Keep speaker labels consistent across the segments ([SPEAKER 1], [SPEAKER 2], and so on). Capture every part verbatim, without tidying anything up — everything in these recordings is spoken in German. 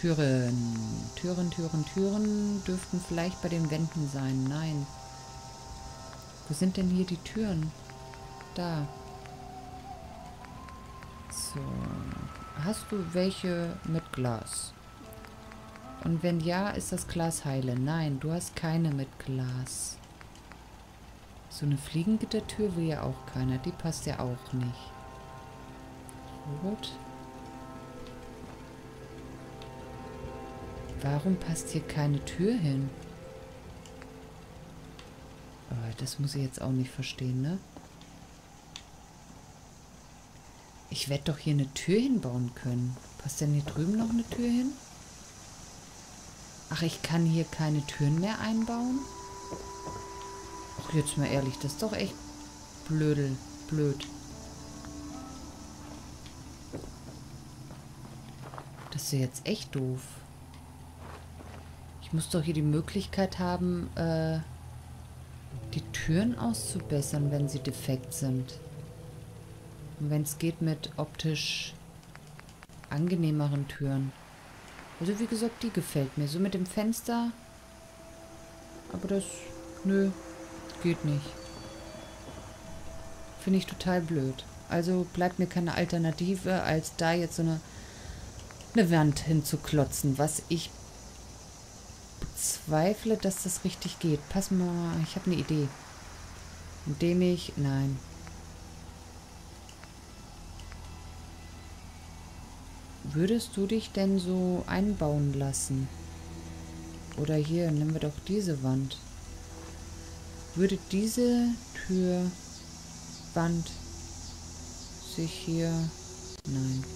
[SPEAKER 1] Türen. Türen, Türen, Türen dürften vielleicht bei den Wänden sein. Nein. Wo sind denn hier die Türen? Da. So. Hast du welche mit Glas? Und wenn ja, ist das Glas heile? Nein, du hast keine mit Glas. So eine Fliegengittertür will ja auch keiner. Die passt ja auch nicht. Gut. Warum passt hier keine Tür hin? Oh, das muss ich jetzt auch nicht verstehen, ne? Ich werde doch hier eine Tür hinbauen können. Passt denn hier drüben noch eine Tür hin? Ach, ich kann hier keine Türen mehr einbauen? Ach, jetzt mal ehrlich, das ist doch echt blödel, blöd. Das ist ja jetzt echt doof. Ich muss doch hier die Möglichkeit haben, äh, die Türen auszubessern, wenn sie defekt sind. Und wenn es geht mit optisch angenehmeren Türen. Also wie gesagt, die gefällt mir. So mit dem Fenster. Aber das, nö, geht nicht. Finde ich total blöd. Also bleibt mir keine Alternative, als da jetzt so eine, eine Wand hinzuklotzen, was ich bezweifle, dass das richtig geht. Pass mal, ich habe eine Idee. Indem ich, nein. Würdest du dich denn so einbauen lassen? Oder hier, nehmen wir doch diese Wand. Würde diese Türwand sich hier... Nein.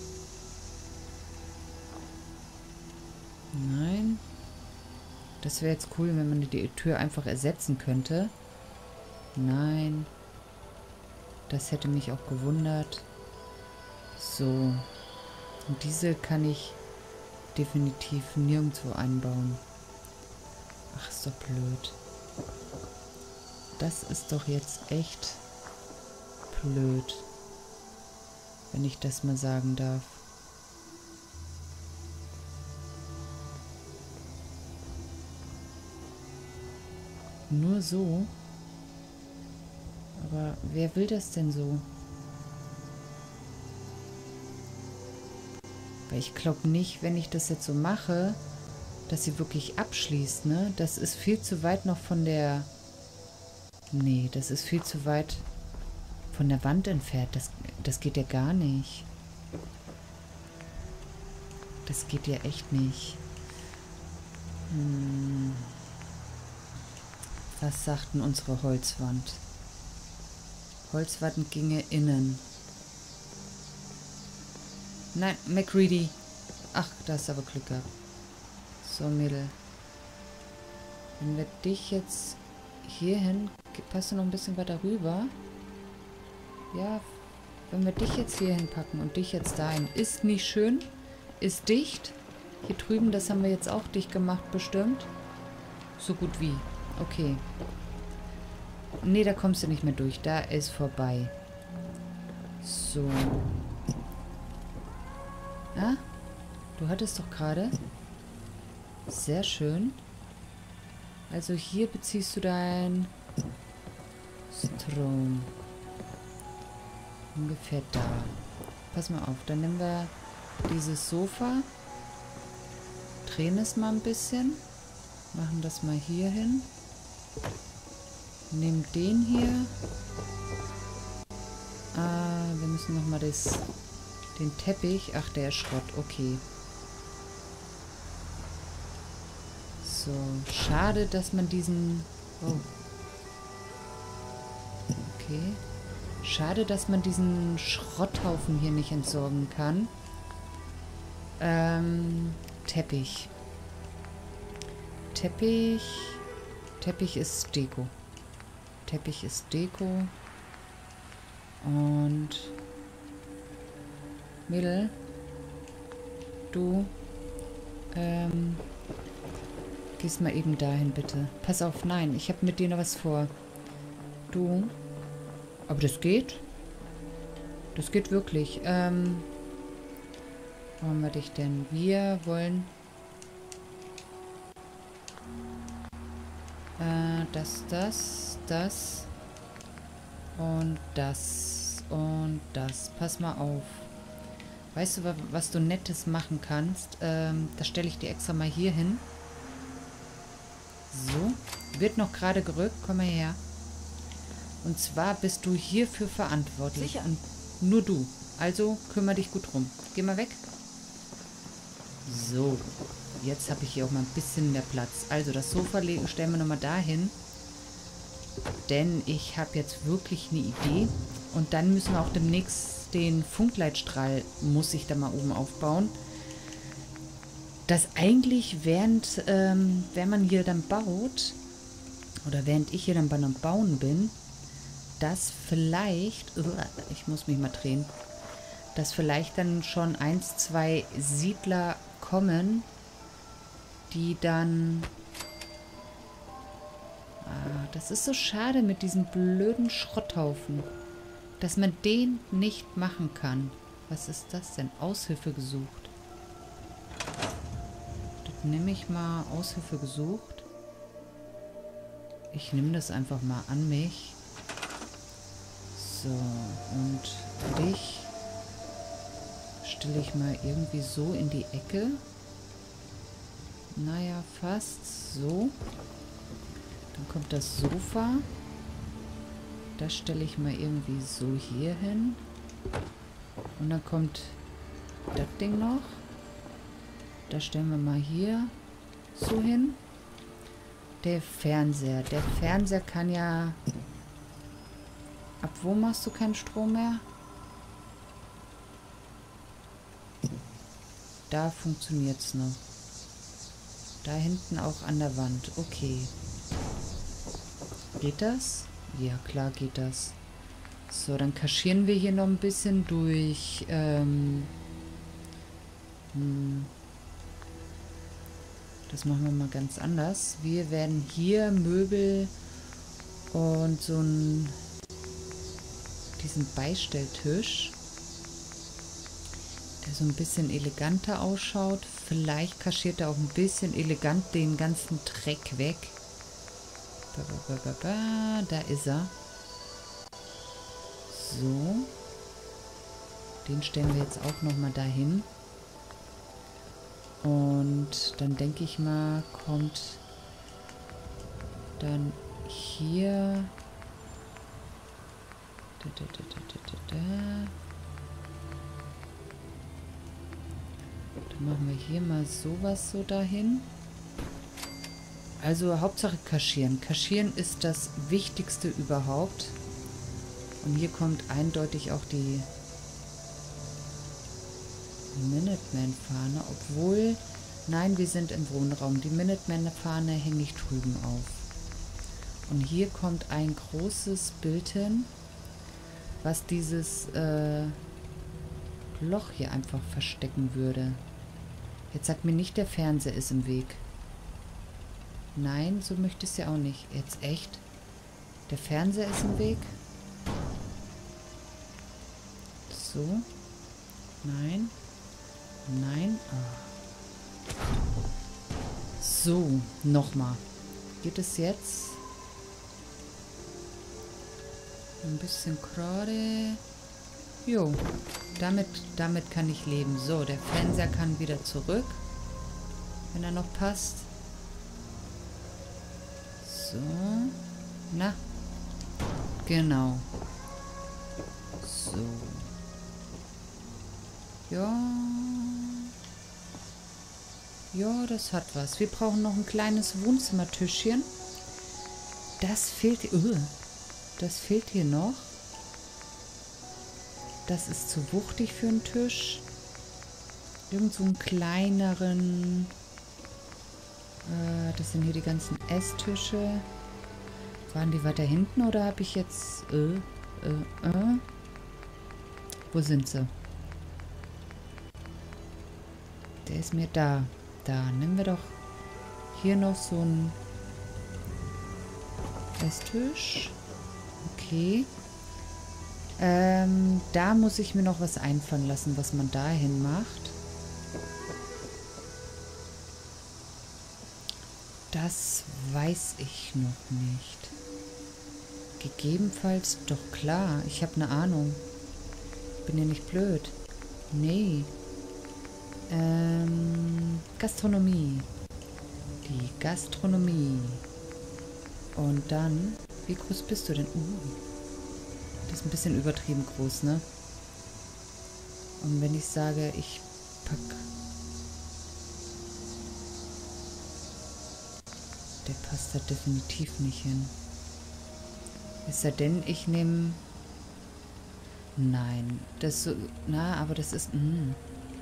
[SPEAKER 1] Nein. Das wäre jetzt cool, wenn man die Tür einfach ersetzen könnte. Nein. Das hätte mich auch gewundert. So. Und diese kann ich definitiv nirgendwo einbauen. Ach, ist doch blöd. Das ist doch jetzt echt blöd. Wenn ich das mal sagen darf. Nur so? Aber wer will das denn so? Weil ich glaube nicht, wenn ich das jetzt so mache, dass sie wirklich abschließt, ne? Das ist viel zu weit noch von der... Nee, das ist viel zu weit von der Wand entfernt. Das, das geht ja gar nicht. Das geht ja echt nicht. Hm. Was sagt denn unsere Holzwand? Holzwand ginge innen. Nein, MacReady. Ach, da hast du aber Glück gehabt. So, Mädel. Wenn wir dich jetzt hierhin... Passt du noch ein bisschen weiter rüber? Ja, wenn wir dich jetzt hierhin packen und dich jetzt dahin. Ist nicht schön. Ist dicht. Hier drüben, das haben wir jetzt auch dicht gemacht, bestimmt. So gut wie. Okay. Nee, da kommst du nicht mehr durch. Da ist vorbei. So. Ah, du hattest doch gerade. Sehr schön. Also hier beziehst du dein Strom. Ungefähr da. Pass mal auf, dann nehmen wir dieses Sofa. Drehen es mal ein bisschen. Machen das mal hier hin. Nehmen den hier. Ah, wir müssen nochmal das... Den Teppich. Ach, der ist Schrott. Okay. So. Schade, dass man diesen... Oh. Okay. Schade, dass man diesen Schrotthaufen hier nicht entsorgen kann. Ähm, Teppich. Teppich. Teppich ist Deko. Teppich ist Deko. Und... Mädel, du, ähm, gehst mal eben dahin, bitte. Pass auf, nein, ich habe mit dir noch was vor. Du, aber das geht? Das geht wirklich. Ähm, Wo haben wir dich denn? Wir wollen äh, das, das, das und das und das. Pass mal auf. Weißt du, was du Nettes machen kannst? Ähm, das stelle ich dir extra mal hier hin. So. Wird noch gerade gerückt. Komm mal her. Und zwar bist du hierfür verantwortlich.
[SPEAKER 2] Sicher.
[SPEAKER 1] Und nur du. Also kümmere dich gut drum. Geh mal weg. So. Jetzt habe ich hier auch mal ein bisschen mehr Platz. Also das Sofa stellen wir nochmal dahin. Denn ich habe jetzt wirklich eine Idee. Und dann müssen wir auch demnächst den Funkleitstrahl, muss ich da mal oben aufbauen. Dass eigentlich während, ähm, wenn man hier dann baut, oder während ich hier dann beim Bauen bin, dass vielleicht, uh, ich muss mich mal drehen, dass vielleicht dann schon eins, zwei Siedler kommen, die dann... Ah, das ist so schade mit diesem blöden Schrotthaufen, dass man den nicht machen kann. Was ist das denn? Aushilfe gesucht. Das nehme ich mal Aushilfe gesucht. Ich nehme das einfach mal an mich. So, und dich stelle ich mal irgendwie so in die Ecke. Naja, fast so. Dann kommt das Sofa. Das stelle ich mal irgendwie so hier hin. Und dann kommt das Ding noch. Das stellen wir mal hier so hin. Der Fernseher. Der Fernseher kann ja... Ab wo machst du keinen Strom mehr? Da funktioniert es noch. Da hinten auch an der Wand. Okay. Geht das? Ja, klar geht das. So, dann kaschieren wir hier noch ein bisschen durch... Ähm, hm, das machen wir mal ganz anders. Wir werden hier Möbel und so ein... diesen Beistelltisch, der so ein bisschen eleganter ausschaut. Vielleicht kaschiert er auch ein bisschen elegant den ganzen Dreck weg. Ba, ba, ba, ba, ba. Da ist er. So. Den stellen wir jetzt auch nochmal dahin. Und dann denke ich mal, kommt dann hier... Da, da, da, da, da, da. Dann machen wir hier mal sowas so dahin. Also Hauptsache kaschieren. Kaschieren ist das Wichtigste überhaupt. Und hier kommt eindeutig auch die Minuteman-Fahne. Obwohl, nein, wir sind im Wohnraum. Die Minuteman-Fahne hänge ich drüben auf. Und hier kommt ein großes Bild hin, was dieses äh, Loch hier einfach verstecken würde. Jetzt sagt mir nicht, der Fernseher ist im Weg. Nein, so möchte ich es ja auch nicht. Jetzt echt? Der Fernseher ist im Weg? So. Nein. Nein. Oh. So, nochmal. Geht es jetzt? Ein bisschen gerade. Jo, damit, damit kann ich leben. So, der Fernseher kann wieder zurück, wenn er noch passt. So. Na. Genau. So. Ja. Ja, das hat was. Wir brauchen noch ein kleines Wohnzimmertischchen. Das fehlt... Uh, das fehlt hier noch. Das ist zu wuchtig für einen Tisch. Irgend so einen kleineren... Äh, das sind hier die ganzen Esstische. Waren die weiter hinten oder habe ich jetzt... Äh, äh, äh? Wo sind sie? Der ist mir da. Da, nehmen wir doch hier noch so einen Esstisch. Okay. Ähm, da muss ich mir noch was einfallen lassen, was man dahin macht. Das weiß ich noch nicht. Gegebenenfalls, doch klar, ich habe eine Ahnung. Bin ja nicht blöd. Nee. Ähm, Gastronomie. Die Gastronomie. Und dann, wie groß bist du denn? Uh, das ist ein bisschen übertrieben groß, ne? Und wenn ich sage, ich pack... Der passt da definitiv nicht hin. Es sei denn, ich nehme... Nein, das so... Na, aber das ist... Mh.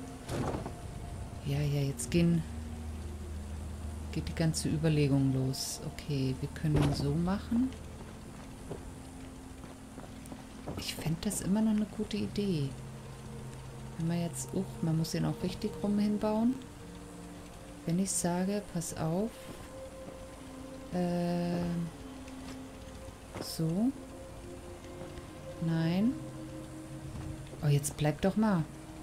[SPEAKER 1] Ja, ja, jetzt gehen... Geht die ganze Überlegung los. Okay, wir können ihn so machen. Ich fände das immer noch eine gute Idee. Wenn man jetzt... Uh, man muss ihn auch richtig rum hinbauen. Wenn ich sage, pass auf... Äh, so. Nein. Oh, jetzt bleib doch mal.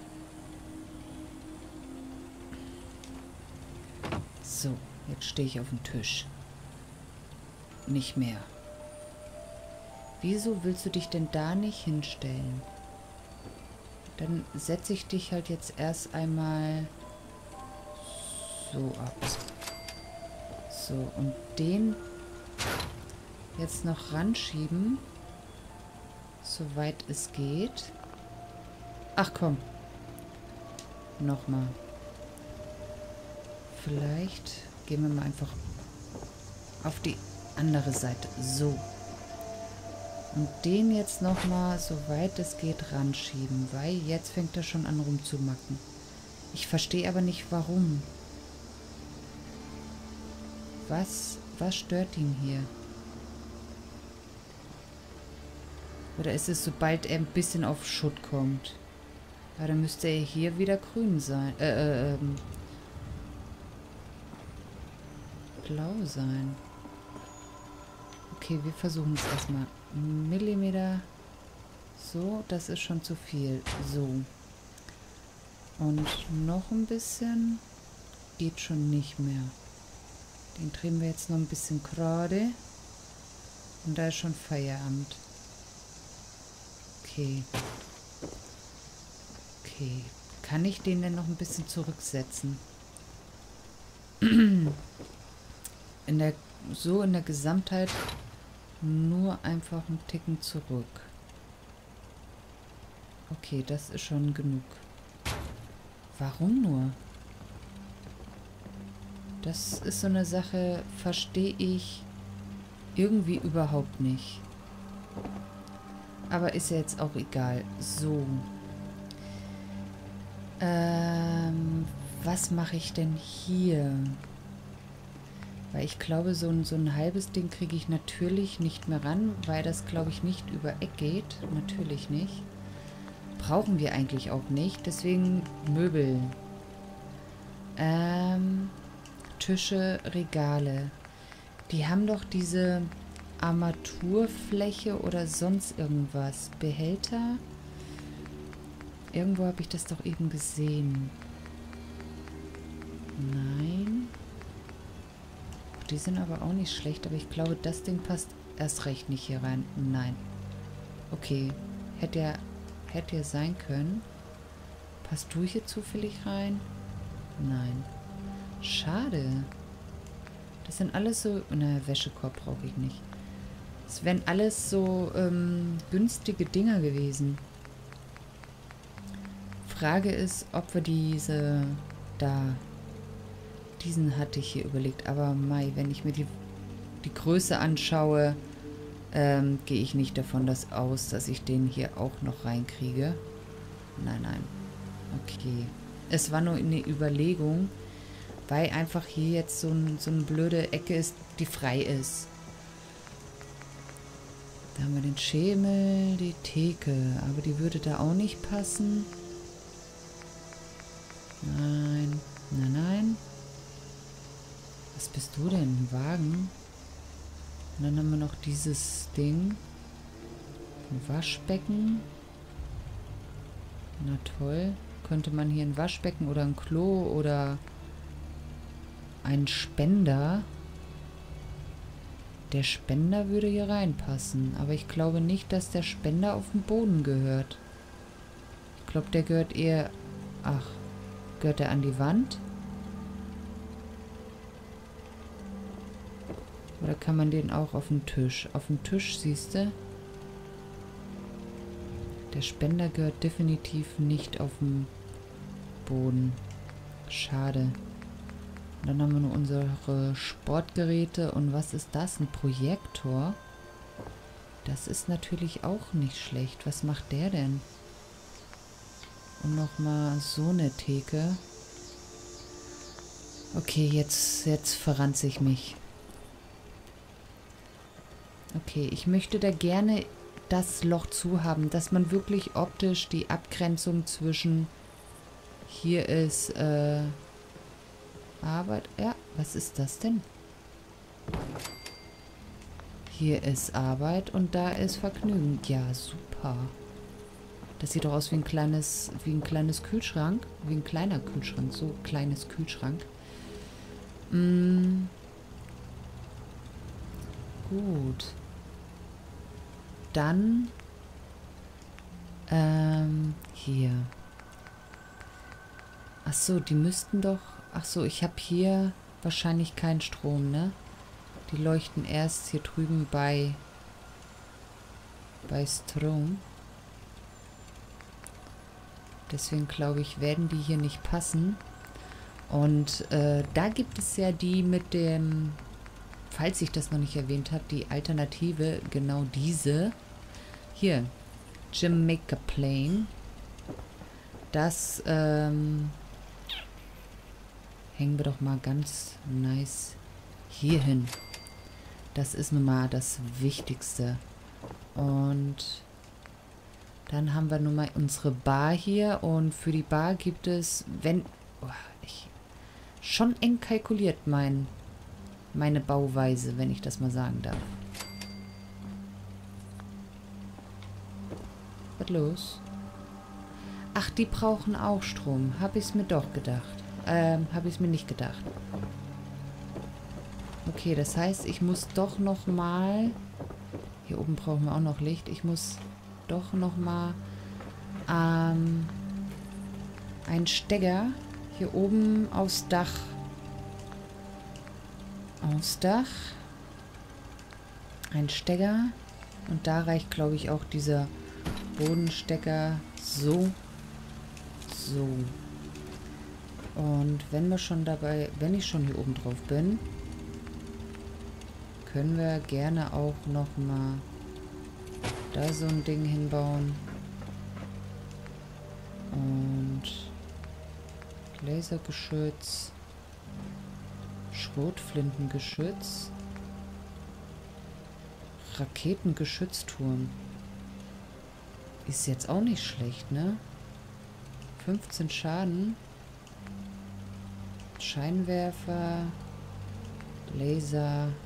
[SPEAKER 1] So, jetzt stehe ich auf dem Tisch. Nicht mehr. Wieso willst du dich denn da nicht hinstellen? Dann setze ich dich halt jetzt erst einmal so ab. So, und den jetzt noch ranschieben, soweit es geht. Ach komm. Nochmal. Vielleicht gehen wir mal einfach auf die andere Seite. So. Und den jetzt nochmal, soweit es geht, ranschieben, weil jetzt fängt er schon an rumzumacken. Ich verstehe aber nicht, warum. Was, was stört ihn hier? Oder ist es, sobald er ein bisschen auf Schutt kommt? Ja, dann müsste er hier wieder grün sein. Äh, äh, ähm. Blau sein. Okay, wir versuchen es erstmal. Millimeter. So, das ist schon zu viel. So. Und noch ein bisschen. Geht schon nicht mehr. Den drehen wir jetzt noch ein bisschen gerade. Und da ist schon Feierabend. Okay. Okay. Kann ich den denn noch ein bisschen zurücksetzen? In der, so in der Gesamtheit nur einfach einen Ticken zurück. Okay, das ist schon genug. Warum nur? Das ist so eine Sache, verstehe ich irgendwie überhaupt nicht. Aber ist ja jetzt auch egal. So. Ähm, was mache ich denn hier? Weil ich glaube, so ein, so ein halbes Ding kriege ich natürlich nicht mehr ran, weil das, glaube ich, nicht über Eck geht. Natürlich nicht. Brauchen wir eigentlich auch nicht. Deswegen Möbel. Ähm... Tische, Regale. Die haben doch diese Armaturfläche oder sonst irgendwas. Behälter. Irgendwo habe ich das doch eben gesehen. Nein. Die sind aber auch nicht schlecht, aber ich glaube, das Ding passt erst recht nicht hier rein. Nein. Okay. Hätte ja, hätte ja sein können. Passt du hier zufällig rein? Nein. Schade. Das sind alles so... Na, Wäschekorb brauche ich nicht. Das wären alles so ähm, günstige Dinger gewesen. Frage ist, ob wir diese... Da... Diesen hatte ich hier überlegt. Aber Mai, wenn ich mir die, die Größe anschaue, ähm, gehe ich nicht davon das aus, dass ich den hier auch noch reinkriege. Nein, nein. Okay. Es war nur eine Überlegung, weil einfach hier jetzt so, ein, so eine blöde Ecke ist, die frei ist. Da haben wir den Schemel, die Theke. Aber die würde da auch nicht passen. Nein. Nein, nein. Was bist du denn? Ein Wagen? Und dann haben wir noch dieses Ding. Ein Waschbecken. Na toll. Könnte man hier ein Waschbecken oder ein Klo oder ein Spender. Der Spender würde hier reinpassen. Aber ich glaube nicht, dass der Spender auf den Boden gehört. Ich glaube, der gehört eher... Ach, gehört der an die Wand? Oder kann man den auch auf den Tisch? Auf dem Tisch, siehst du? Der Spender gehört definitiv nicht auf dem Boden. Schade. Und dann haben wir nur unsere Sportgeräte. Und was ist das? Ein Projektor? Das ist natürlich auch nicht schlecht. Was macht der denn? Und nochmal so eine Theke. Okay, jetzt, jetzt verranze ich mich. Okay, ich möchte da gerne das Loch zu haben, dass man wirklich optisch die Abgrenzung zwischen hier ist äh, Arbeit. Ja, was ist das denn? Hier ist Arbeit und da ist Vergnügen. Ja, super. Das sieht doch aus wie ein kleines, wie ein kleines Kühlschrank. Wie ein kleiner Kühlschrank. So kleines Kühlschrank. Mm. Gut. Dann ähm, hier. Ach so, die müssten doch... Ach so, ich habe hier wahrscheinlich keinen Strom, ne? Die leuchten erst hier drüben bei bei Strom. Deswegen glaube ich, werden die hier nicht passen. Und äh, da gibt es ja die mit dem, falls ich das noch nicht erwähnt habe, die Alternative, genau diese. Hier, Jamaica Plain. Das ähm, hängen wir doch mal ganz nice hier hin. Das ist nun mal das Wichtigste. Und dann haben wir nun mal unsere Bar hier. Und für die Bar gibt es, wenn... Oh, ich, schon eng kalkuliert mein, meine Bauweise, wenn ich das mal sagen darf. Was los? Ach, die brauchen auch Strom. Habe ich es mir doch gedacht. Ähm, habe ich es mir nicht gedacht. Okay, das heißt, ich muss doch noch mal... Hier oben brauchen wir auch noch Licht. Ich muss doch noch mal ähm, einen Stecker hier oben aufs Dach. Aufs Dach. Ein Stecker. Und da reicht, glaube ich, auch dieser Bodenstecker so. So. Und wenn wir schon dabei, wenn ich schon hier oben drauf bin, können wir gerne auch noch mal da so ein Ding hinbauen. Und Lasergeschütz, Schrotflintengeschütz, Raketengeschützturm. Ist jetzt auch nicht schlecht, ne? fünfzehn Schaden. Scheinwerfer, Laser.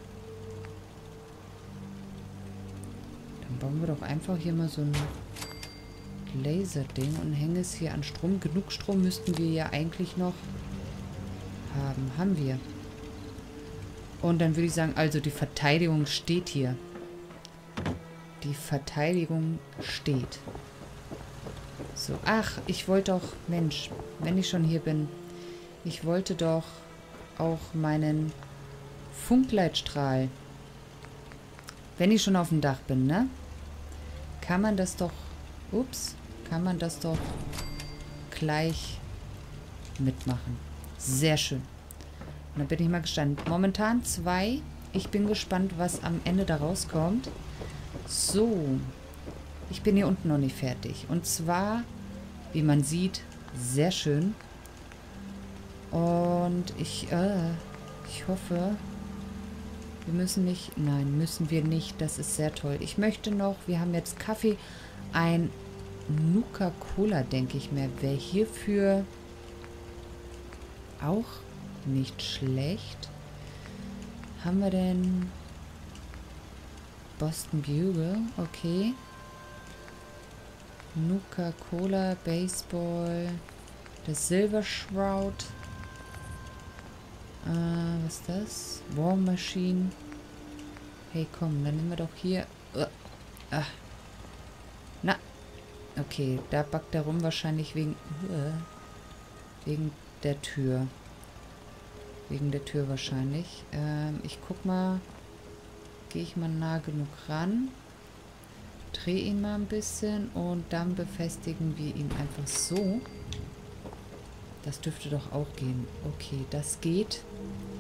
[SPEAKER 1] Dann bauen wir doch einfach hier mal so ein Laserding und hängen es hier an Strom. Genug Strom müssten wir ja eigentlich noch haben. Haben wir. Und dann würde ich sagen, also die Verteidigung steht hier. Die Verteidigung steht. So, ach, ich wollte doch, Mensch, wenn ich schon hier bin, ich wollte doch auch meinen Funkleitstrahl, wenn ich schon auf dem Dach bin, ne? Kann man das doch, ups, kann man das doch gleich mitmachen. Sehr schön. Und dann bin ich mal gespannt. Momentan zwei. Ich bin gespannt, was am Ende da rauskommt. So. Ich bin hier unten noch nicht fertig. Und zwar, wie man sieht, sehr schön. Und ich, äh, ich hoffe, wir müssen nicht, nein, müssen wir nicht. Das ist sehr toll. Ich möchte noch, wir haben jetzt Kaffee, ein Nuka-Cola, denke ich mir, wäre hierfür auch nicht schlecht. Haben wir denn Boston Bugle? Okay. Nuka-Cola, Baseball. Der Silver Shroud. Äh, was ist das? War Machine. Hey, komm, dann nehmen wir doch hier... Uh, ah. Na. Okay, da backt er rum wahrscheinlich wegen... Uh, wegen der Tür. Wegen der Tür wahrscheinlich. Ähm, ich guck mal... Gehe ich mal nah genug ran. Drehe ihn mal ein bisschen und dann befestigen wir ihn einfach so. Das dürfte doch auch gehen. Okay, das geht.